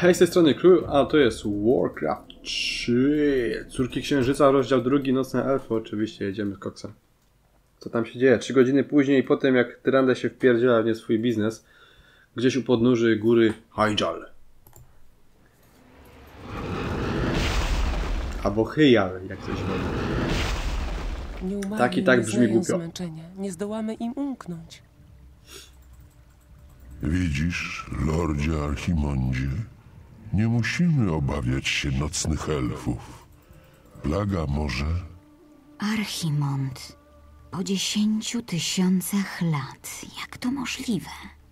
Hej, z tej strony Crew, a to jest Warcraft 3. Córki Księżyca, rozdział 2, Nocne Elfy. Oczywiście jedziemy z koksem. Co tam się dzieje? 3 godziny później, po tym jak Tyrande się wpierdziela w nie swój biznes, gdzieś u podnóży góry Hyjal. Albo Hyjal, jak ktoś woli. Tak i tak brzmi głupio. Zmęczenia. Nie zdołamy im umknąć. Widzisz, lordzie Archimondzie, nie musimy obawiać się nocnych elfów. Plaga może... Archimond, po 10 000 lat, jak to możliwe?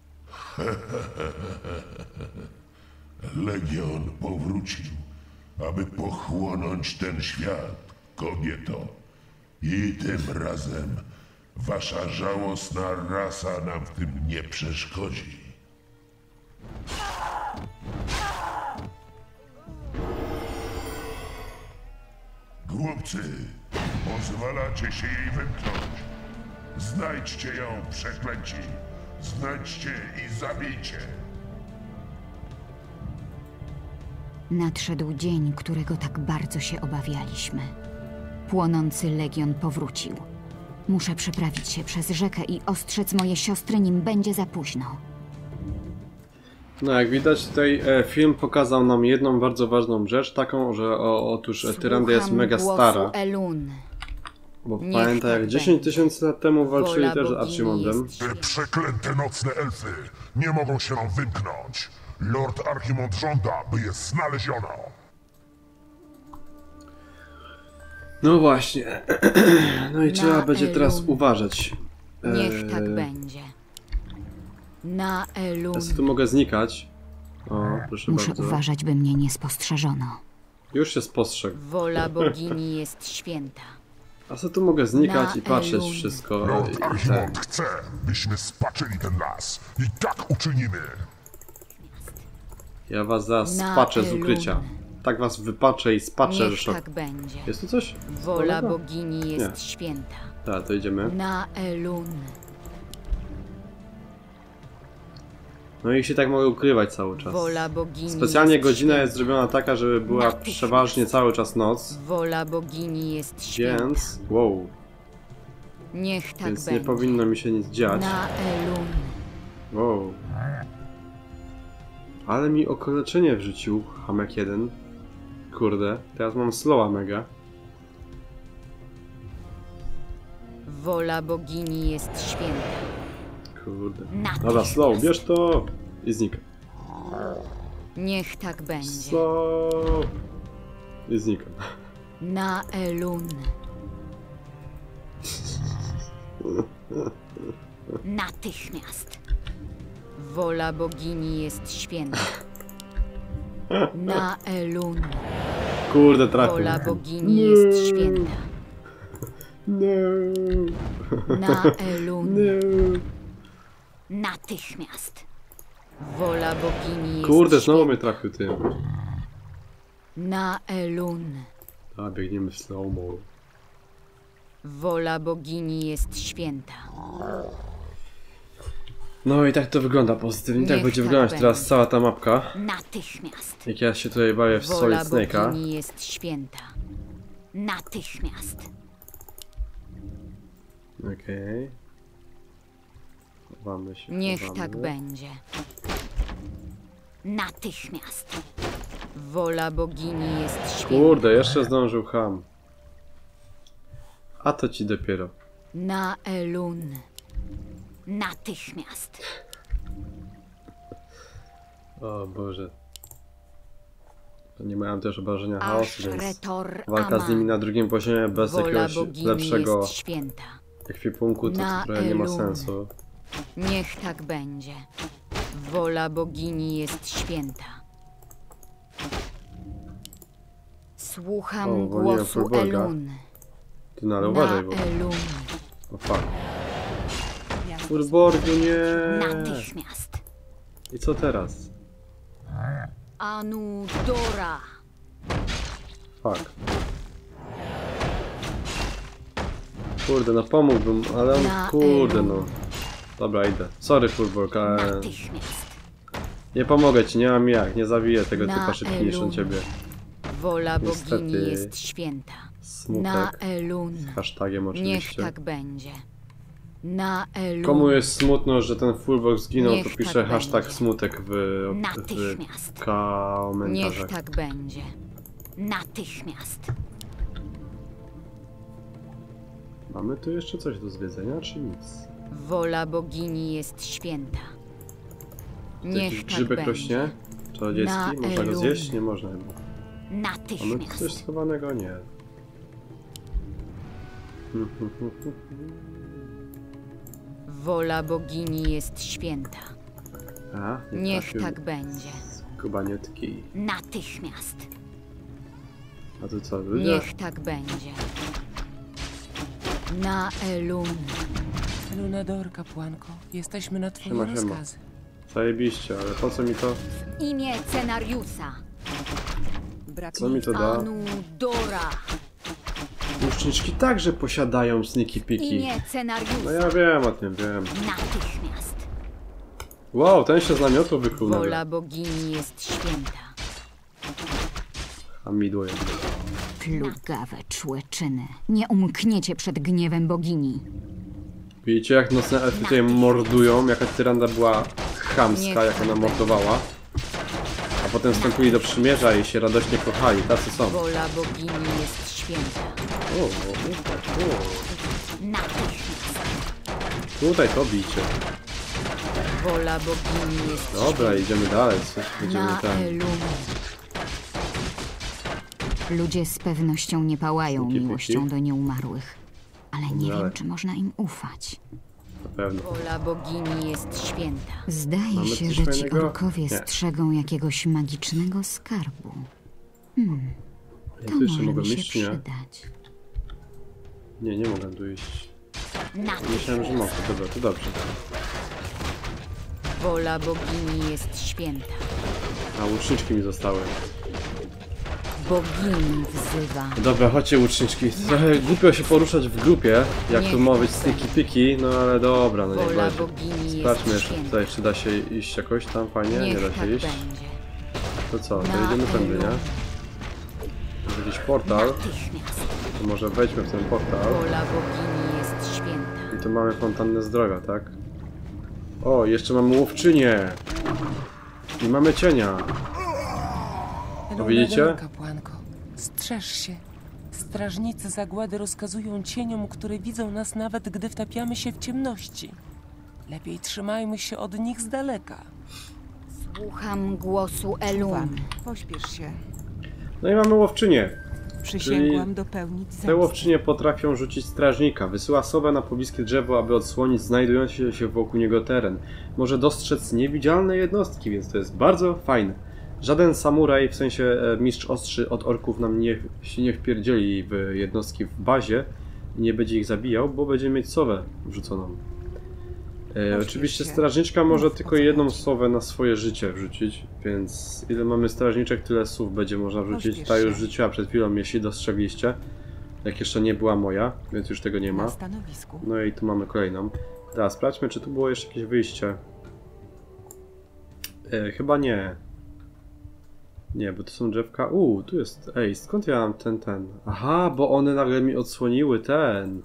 Legion powrócił, aby pochłonąć ten świat, kobieto. I tym razem wasza żałosna rasa nam w tym nie przeszkodzi. Głupcy, pozwalacie się jej wymknąć. Znajdźcie ją, przeklęci. Znajdźcie i zabijcie. Nadszedł dzień, którego tak bardzo się obawialiśmy. Płonący Legion powrócił. Muszę przeprawić się przez rzekę i ostrzec moje siostry, nim będzie za późno. No jak widać tutaj film pokazał nam jedną bardzo ważną rzecz, taką, że otóż Tyrande jest mega stara. Elun. Bo Niech pamięta tak jak 10 będzie. 000 lat temu walczyli Wola też z bogini Archimondem. jest Te przeklęte nocne elfy nie mogą się nam wymknąć. Lord Archimond żąda, by je znaleziono. No właśnie. No i trzeba będzie teraz Elun. uważać. Niech tak będzie. Na Elun. Ja sobie tu mogę znikać. O, proszę Muszę bardzo. uważać, by mnie nie spostrzeżono. Już się spostrzegł. Wola bogini jest święta. A sobie tu mogę znikać Na i patrzeć Elun. wszystko. Lord Archimond chce, byśmy spaczyli ten las. I tak uczynimy. Ja was zaraz Na spaczę z Elun. ukrycia. Tak was wypaczę i spaczę, że Niech szok. tak będzie. Jest tu coś? Wola Dobra. bogini jest święta. Tak, to idziemy. Na Elun. No i się tak mogę ukrywać cały czas. Wola bogini Specjalnie jest godzina święta. jest zrobiona taka, żeby była Natychmiast. przeważnie cały czas noc. Wola bogini jest święta. Więc... Wow. Niech tak Więc będzie. nie powinno mi się nic dziać. Na Elun. Wow. Ale mi okaleczenie wrzucił Hamek 1. Kurde, teraz mam slowa mega. Wola bogini jest święta. Kurde. Natychmiast. Dobra, slow, bierz to i znika. Niech tak będzie. Slow. I znikam. Na Elun. Natychmiast. Wola bogini jest święta. Na Elun. Kurde, trafił. Wola bogini jest święta. No. Na Elun. No. Natychmiast. Wola bogini jest Kurde, znowu święta. mnie trafił tym. Na Elun. A, biegniemy w slow-mo. Wola bogini jest święta. No i tak to wygląda pozytywnie. Tak Niech będzie tak wyglądać teraz będzie. cała ta mapka. Natychmiast. Jak ja się tutaj bawię w Wola Solid Snake'a. bogini jest święta. Natychmiast. Okej. Chowamy się, Niech chowamy. tak będzie. Natychmiast. Wola bogini jest święta. Kurde, jeszcze zdążył Ham. A to ci dopiero. Na Elun. Natychmiast. O Boże. Oni mają też obrażenia chaosu, więc Ashretor walka z nimi na drugim poziomie bez Wola jakiegoś bogini lepszego jest święta. ekwipunku to Na trochę nie ma Elun. sensu. Niech tak będzie. Wola bogini jest święta. Słucham O, woliłem głosu Furbolga. Elun. Ty no ale Na uważaj, bo... Elun. O fuck. Urborgu, nie! Natychmiast. I co teraz? Anudora. Fuck. Kurde, no pomógłbym, ale on, Na kurde Elun. no. Dobra, idę. Sorry, Furbolg, ale Natychmiast. Nie pomogę ci, nie mam jak, nie zabiję tego Na typa szybciej niż on Elun. ciebie. Wola Niestety. bogini jest święta. Na Smutek. Elun. Hashtagiem Niech oczywiście. tak będzie. Na Elun. Komu jest smutno, że ten fullbox zginął, Niech to tak pisze hashtag będzie. smutek w Natychmiast. Niech komentarzach. tak będzie. Natychmiast. Mamy tu jeszcze coś do zwiedzenia, czy nic? Wola bogini jest święta. Tu Niech jakiś tak grzybek będzie. rośnie? Czarodziejski? Na Można go Elun. zjeść? Nie można chyba. Mamy tu Natychmiast. coś schowanego? Nie. Wola bogini jest święta. A, nie Niech trafił. tak będzie. Skubaniutki. Natychmiast. A tu co, ludzie? Niech tak będzie. Na Elun. Lunador, kapłanko, jesteśmy na twoje Siema, siema. rozkazy. Zajebiście, ale po co mi to? Imię scenariusza. Co mi to da? Anudora. Łuczniczki także posiadają sneaky piki. Imię No scenariusza. ja wiem o tym, wiem. Natychmiast. Wow, ten się z namiotu wykuł Wola nawet. bogini jest święta. A midło jest. Plugawe człeczyny. Nie umkniecie przed gniewem bogini. Widzicie jak nocne elfy tutaj mordują, jaka tyranda była chamska, jak ona mordowała. A potem wstąpili do przymierza i się radośnie kochali, tacy są. Wola bogini jest święta. Natychmiast. Tutaj to bijcie. Wola bogini jest Dobra, idziemy dalej, coś będziemy na tam. Elun. Ludzie z pewnością nie pałają Sneaky miłością piki. do nieumarłych. Ale nie Dalej. wiem, czy można im ufać. Na pewno. Wola bogini jest święta. Zdaje Mamy się, coś że ci fajnego? orkowie Nie. strzegą jakiegoś magicznego skarbu. Ja To tu jeszcze może mogę mi się iść, nie? przydać. Nie mogę tu iść. Natychmiast. Myślałem, że mogę, dobra, to dobrze. Wola bogini jest święta. A łuczniczki mi zostały. Bogini wzywa. Dobra, chodźcie łuczniczki. Trochę głupio się poruszać w grupie, jak tu ma być sneaky piki, no ale dobra, no niech Wola będzie. bogini Sprawdźmy jest jeszcze święta. tutaj, czy da się iść jakoś tam fajnie, nie Niech da tak się iść. będzie. To co, to Na jedziemy tędy, nie? Elun. Jest jakiś portal, Natychmiast. to może wejdźmy w ten portal. Wola bogini jest święta. I tu mamy fontannę zdrowia, tak? O, jeszcze mamy łowczynię! I mamy cienia! Lunador, widzicie? kapłanko, strzeż się. Strażnicy zagłady rozkazują cieniom, które widzą nas nawet gdy wtapiamy się w ciemności. Lepiej trzymajmy się od nich z daleka. Słucham głosu Elun. Pośpiesz się. No i mamy łowczynię. Przysięgłam dopełnić Te zemsty. łowczynie potrafią rzucić strażnika. Wysyła sowę na pobliskie drzewo, aby odsłonić znajdujący się wokół niego teren. Może dostrzec niewidzialne jednostki, więc to jest bardzo fajne. Żaden samuraj, w sensie mistrz ostrzy od orków nam się nie wpierdzieli w jednostki w bazie i nie będzie ich zabijał, bo będzie mieć sowę wrzuconą. Oczywiście się. strażniczka może Mów, tylko o co jedną chodzi. sowę na swoje życie wrzucić, więc ile mamy strażniczek, tyle sów będzie można wrzucić. Pośpiesz Ta już się. rzuciła przed chwilą, jeśli dostrzegliście. Jak jeszcze nie była moja, więc już tego nie Na ma. stanowisku. No i tu mamy kolejną. Teraz sprawdźmy, czy tu było jeszcze jakieś wyjście. Chyba nie. Nie, bo to są drzewka. Tu jest. Ej, skąd ja mam ten? Aha, bo one nagle mi odsłoniły ten.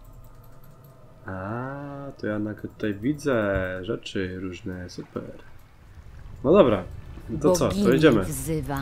A, to ja nagle tutaj widzę rzeczy różne, super. No dobra, to co, to Bogini jedziemy. wzywa.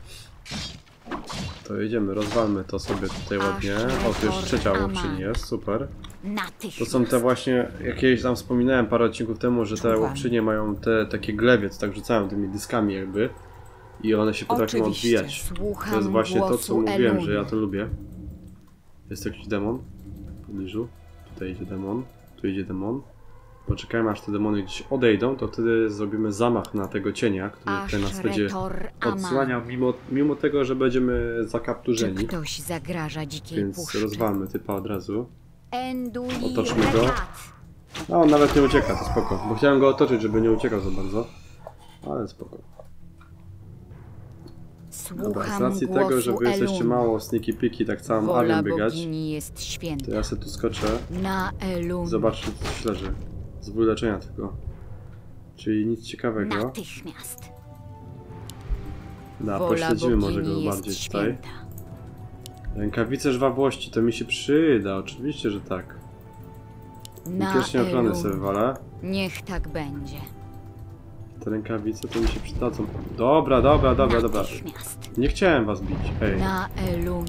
To jedziemy, rozwalmy to sobie tutaj ładnie. O, tu już trzecia łowczyni jest, super. Natychmiast. To są te właśnie, jakieś tam wspominałem parę odcinków temu, że te Czuwam. łowczynie mają te takie glewie, co tak rzucają tymi dyskami jakby. I one się potrafią Oczywiście. odbijać. Słucham To jest właśnie to, co głosu mówiłem, Elun. że ja to lubię. Jest jakiś demon w pobliżu. Tutaj idzie demon, tu idzie demon. Poczekajmy, aż te demony gdzieś odejdą, to wtedy zrobimy zamach na tego cienia, który tutaj nas będzie Ashretor Ama. odsłaniał, mimo tego, że będziemy Czy zakapturzeni. ktoś zagraża dzikiej Więc puszczy? rozwalmy typa od razu. Enduli Otoczmy go. Rekat. A on nawet nie ucieka, to spoko. Bo chciałem go otoczyć, żeby nie uciekał za bardzo. Ale spoko. Dobra, z Słucham racji tego, głosu że wy jesteście Elun. mało sneaky piki, tak całą Wola armią biegać, bogini jest święta. to ja sobie tu skoczę. Na Elun. Zobaczcie, co się leży. Z ból leczenia tylko. Czyli nic ciekawego. Natychmiast. Da, Wola pośledzimy może bogini go jest bardziej tutaj. święta. Rękawice żwawości, to mi się przyda, oczywiście, że tak. Na Pierścień ochrony Elun. sobie wywalę. Niech tak będzie. Te rękawice to mi się przydadzą. Dobra, dobra, dobra, dobra. Natychmiast. Nie chciałem was bić, hej. Na Elun.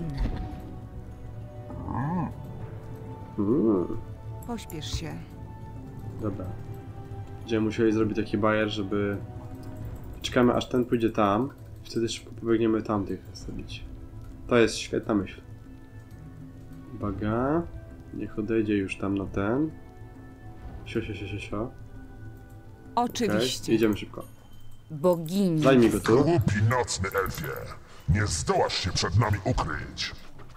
Pośpiesz się. Dobra. Będziemy musieli zrobić taki bajer, żeby... Czekamy aż ten pójdzie tam. Wtedy szybko pobiegniemy tamtych zabić. To jest świetna myśl. Uwaga. Niech odejdzie już tam na ten. Sio. Oczywiście. Okay. Idziemy szybko. Bogini. Zajmij go tu. Głupi nocny elfie, nie zdołasz się przed nami ukryć.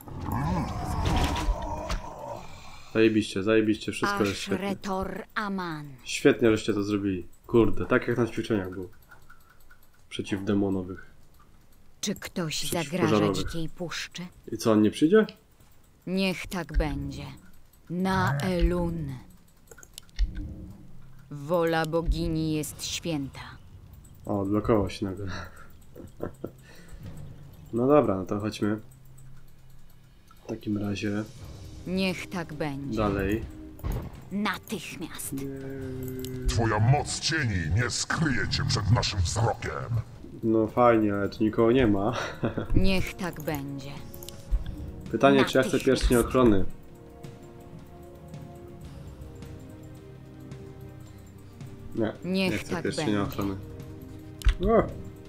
Zajebiście, zajebiście. Wszystko jest świetnie. Ashretor Aman. Świetnie, żeście to zrobili. Kurde, tak jak na ćwiczeniach było. Przeciwdemonowych. Czy ktoś Przeciwpożarowych. zagraża dzikiej puszczy? I co, on nie przyjdzie? Niech tak będzie. Na Elun. Wola bogini jest święta. O, odblokował się nagle. No dobra, no to chodźmy. W takim razie Niech tak będzie. dalej. Natychmiast. Twoja moc cieni nie skryje cię przed naszym wzrokiem. No fajnie, ale tu nikogo nie ma. Niech tak będzie. Pytanie, czy ja chcę pierścień ochrony? Nie, Niech nie chcę tak pierścienia będzie. ochrony. O!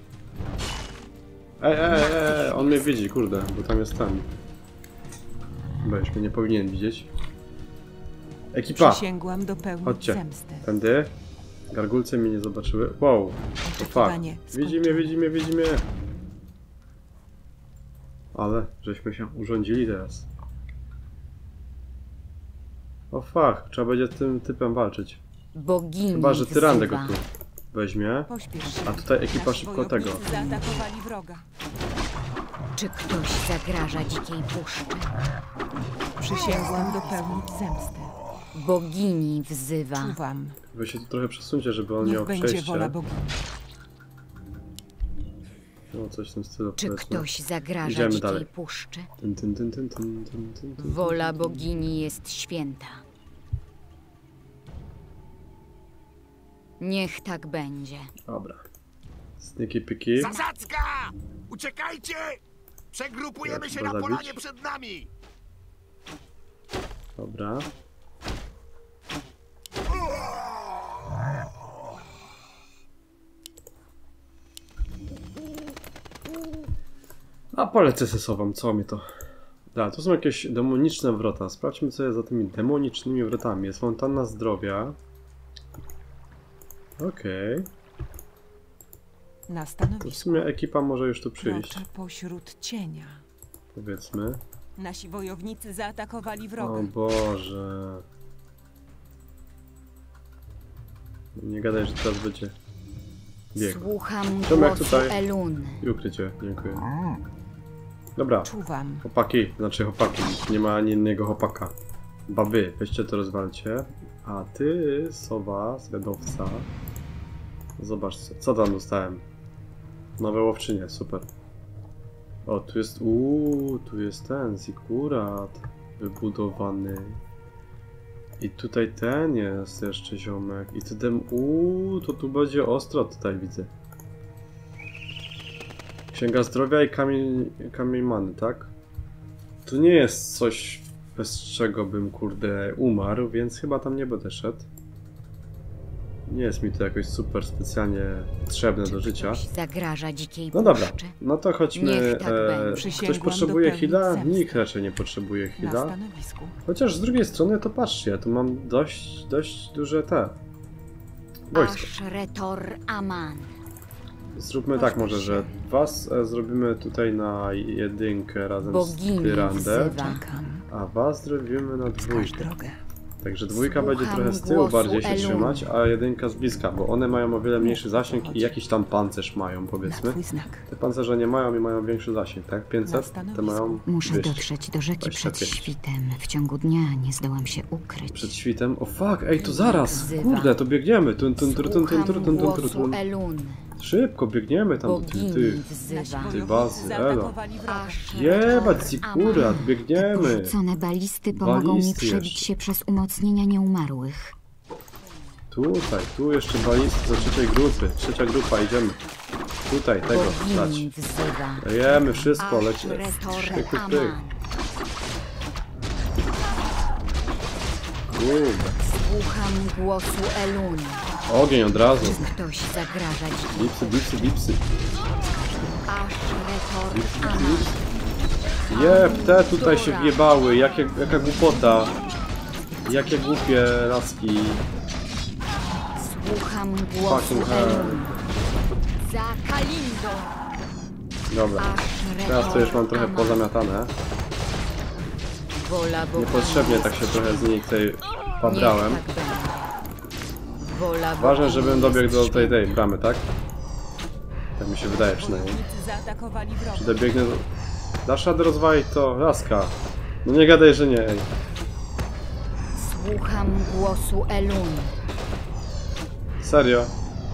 On mnie widzi, kurde, bo tam jest ten. Chyba już mnie nie powinien widzieć. Ekipa! Przysięgłam dopełnić Chodźcie. zemstę. Tędy. Gargulce mnie nie zobaczyły. Wow! To Oczekiwanie fuck. Widzi mnie. Ale, żeśmy się urządzili teraz. O fuck, trzeba będzie z tym typem walczyć. Bogini Chyba, że tyrandę go wzywa. tu weźmie. Pośpiesz się. A tutaj ekipa Nasi szybko tego. wojownicy zaatakowali wroga. Czy ktoś zagraża dzikiej puszczy? Przysięgłam dopełnić zemstę. Bogini wzywa. Czuwam. Wy się tu trochę przesuńcie, żeby on Niech miał będzie przejście. wola bogini. No coś w tym stylu, Czy powiedzmy. ktoś zagraża Idziemy dzikiej dalej. puszczy? Tyn. Wola bogini jest święta. Niech tak będzie. Dobra. Sneaky piki. Zasadzka! Uciekajcie! Przegrupujemy Jak się chyba na zabić? polanie przed nami! Dobra. A polecę se sobą, co mi to? Da, to są jakieś demoniczne wrota. Sprawdźmy, co jest za tymi demonicznymi wrotami. Jest fontanna zdrowia. Okej. Na To w stanowisku. sumie ekipa może już tu przyjść. Kroczę pośród cienia. Powiedzmy. Nasi wojownicy zaatakowali O wroga. Boże. Nie gadaj, że teraz będzie bieg. Słucham Czemu jak głosu tutaj- Elun. I ukrycie, dziękuję. Dobra, Czuwam. chłopaki, znaczy chłopaki, nie ma ani innego chłopaka. Baby, weźcie to rozwalcie. A ty, sowa, zwiadowca. Zobacz, co tam dostałem. Nowe łowczynie, super. O, tu jest ten zikurat wybudowany. I tutaj ten jest jeszcze ziomek. I ten, to tu będzie ostro tutaj widzę. Księga zdrowia i kamień many, tak? To nie jest coś, bez czego bym, kurde, umarł, więc chyba tam nie będę szedł. Nie jest mi to jakoś super specjalnie potrzebne do życia. Ktoś zagraża dzikiej No dobra, puszczy? no to chodźmy. Niech tak będzie. Ktoś Przysięgłam potrzebuje dopełnić heala? zemsty. Nikt raczej nie potrzebuje Na heala. stanowisku. Chociaż z drugiej strony to patrzcie, ja tu mam dość duże te wojsko. Ashretor Aman. Zróbmy tak może, że was zrobimy tutaj na jedynkę razem z Bogini Tyrandę, wzywa. Czekam. a was zrobimy na Wskaż dwójkę. drogę. Także dwójka będzie Słucham trochę z tyłu głosu bardziej się Elun. trzymać, a jedynka z bliska, bo one mają o wiele mniejszy zasięg i jakiś tam pancerz mają, Na powiedzmy. twój znak. Te pancerze nie mają i mają większy zasięg, tak? 500? Te mają Muszę 200. dotrzeć do rzeki przed 25. świtem. W ciągu dnia nie zdołam się ukryć. Przed świtem? O fuck, ej, to zaraz! Wzywa. Kurde, to biegniemy! Słucham głosu Elun. Szybko, biegniemy tam do tych, Bogini tych. wzywa. Ty bazy, elo. zaatakowali wroga. Jebać Zikurat, biegniemy! Porzucone balisty pomogą mi Balisty przebić jeszcze. się przez umocnienia nieumarłych. Tutaj, tu jeszcze balisty do trzeciej grupy. Trzecia grupa, idziemy. Tutaj, tego, dać. Bogini wzywa. Dajemy wszystko, Aż leci. retore Pyk, pyk, aman. pyk. Kurde. Słucham głosu Elun. Ogień od razu. Ktoś zagraża ci. Dipsy, dipsy, dipsy. Aż retore Dipsy, aman. dipsy. Jeb, te tutaj się wjebały. Jaka głupota. Jakie głupie laski. Słucham głosu Fucking hell. Elun. Za Kalindo. Dobra. Aż Teraz to już mam trochę aman. pozamiatane. Wola bogini Niepotrzebnie tak się trochę z nich tutaj pabrałem. Niech tak będzie. Wola Ważne, bogini żebym dobiegł jest do tej święta. bramy, tak? Tak mi się wydaje przynajmniej. Wojownicy zaatakowali wroga. Czy dobiegnę do... Dasz radę rozwalić to? Laska. No nie gadaj, że nie, ej. Słucham głosu Elun. Serio?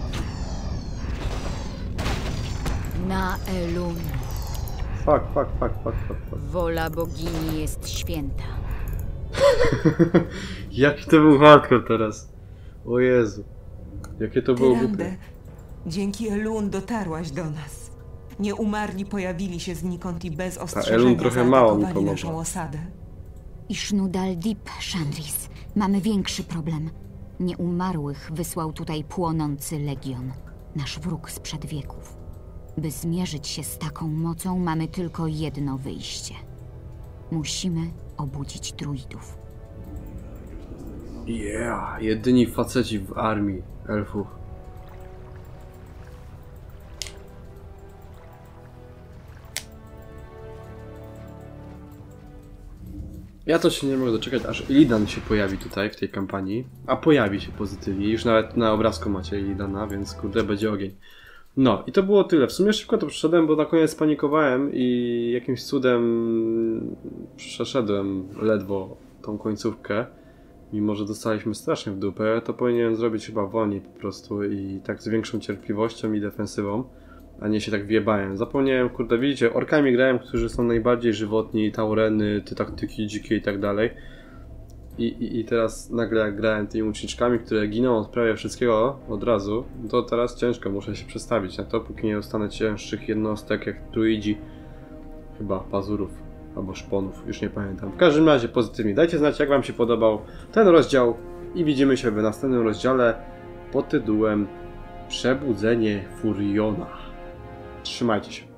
Na Elun. Fuck. Wola bogini jest święta. Jaki to był hardcore teraz? O Jezu. Jakie to było głupie. Tyrande, dzięki Elun dotarłaś do nas. Nieumarli pojawili się znikąd i bez ostrzeżenia Elun trochę mało mi zaatakowali pomogła. naszą osadę. Ishnudal Dip, Shandris. Mamy większy problem. Nieumarłych wysłał tutaj płonący legion. Nasz wróg sprzed wieków. By zmierzyć się z taką mocą, mamy tylko jedno wyjście. Musimy obudzić druidów. Yeah, jedyni faceci w armii elfów. Ja to się nie mogę doczekać, aż Illidan się pojawi tutaj w tej kampanii. A pojawi się pozytywnie. Już nawet na obrazku macie Illidana, więc kurde, będzie ogień. No i to było tyle. W sumie szybko to przeszedłem, bo na koniec spanikowałem i jakimś cudem przeszedłem ledwo tą końcówkę. Mimo że dostaliśmy strasznie w dupę, to powinienem zrobić chyba wolniej po prostu i tak z większą cierpliwością i defensywą, a nie się tak wjebałem. Zapomniałem, kurde, widzicie, orkami grałem, którzy są najbardziej żywotni, taureny, te taktyki dzikie i tak dalej. I teraz nagle jak grałem tymi łuczniczkami, które giną od prawie wszystkiego od razu, to teraz ciężko, muszę się przestawić na to, póki nie dostanę cięższych jednostek jak druidzi, chyba pazurów albo szponów, już nie pamiętam. W każdym razie pozytywnie. Dajcie znać, jak wam się podobał ten rozdział i widzimy się w następnym rozdziale pod tytułem Przebudzenie Furiona. Trzymajcie się.